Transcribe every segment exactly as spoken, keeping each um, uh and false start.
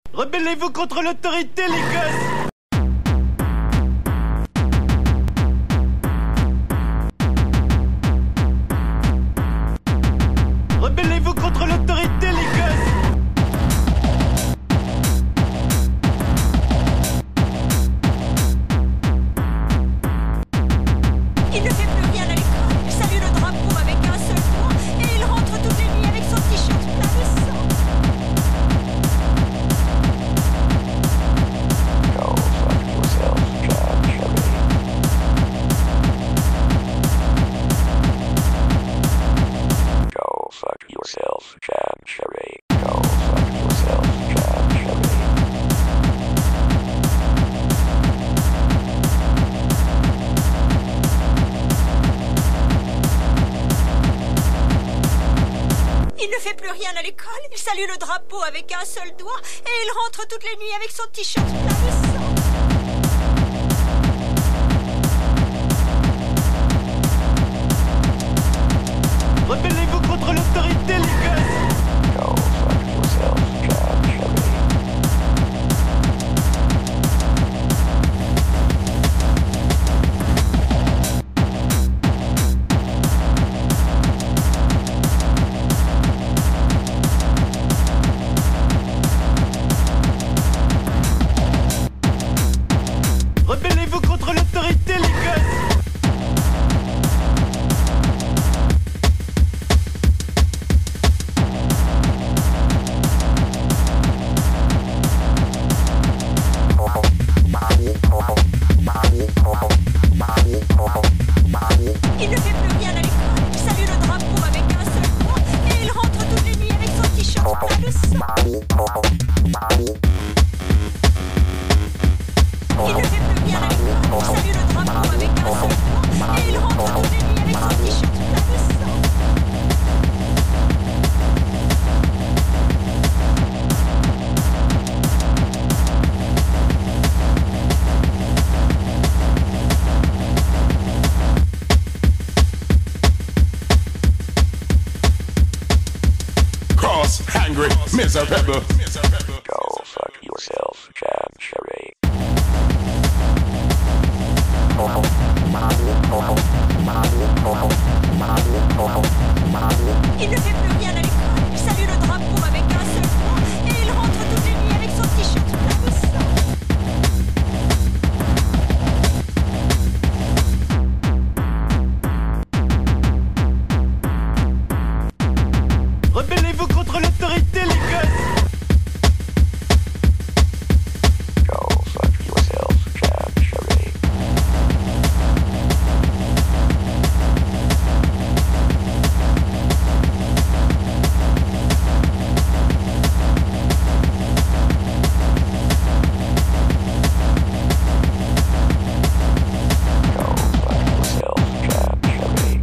Rebellez-vous contre l'autorité, les gosses! Rebellez-vous contre l'autorité, les gosses! Il ne fait plus rien à l'école. Il salue le drapeau avec un seul doigt et il rentre toutes les nuits avec son t-shirt plein de sang. Go fuck yourself, John Cherry. Go fuck yourself, John Cherry. Go fuck yourself, John Cherry. Il ne fait plus rien à l'école. Il salue le drapeau avec un seul doigt et il rentre toutes les nuits avec son t-shirt plein de sang. Rebellez-vous contre l'autorité, les gosses! Go fuck yourself, John Cherry. Rebellez-vous contre l'autorité, les gosses! Il ne fait plus rien à l'école. Il salue le drapeau avec un seul doigt et il rentre toutes les nuits avec son t-shirt plein de sang. Il ne fait plus rien à l'école. Il salue le drapeau avec un seul doigt et il rentre toutes les nuits avec son t-shirt plein de sang. Cross, hungry, miserable. Go fuck yourself, John Cherry. Il ne fait plus rien à l'école. Il salue le drapeau avec un seul doigt et il rentre toutes les nuits avec son t-shirt plein de sang. Rebellez-vous contre l'autorité, les gosses! Go fuck yourself, John Cherry. Go fuck yourself, John Cherry.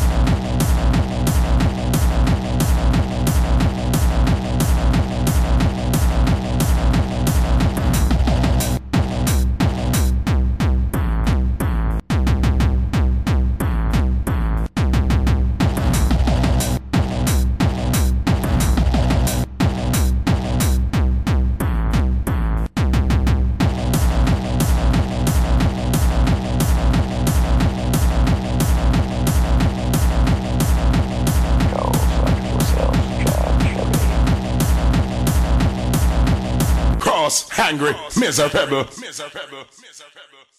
Go fuck yourself, John Cherry. Cross, hungry, miserable.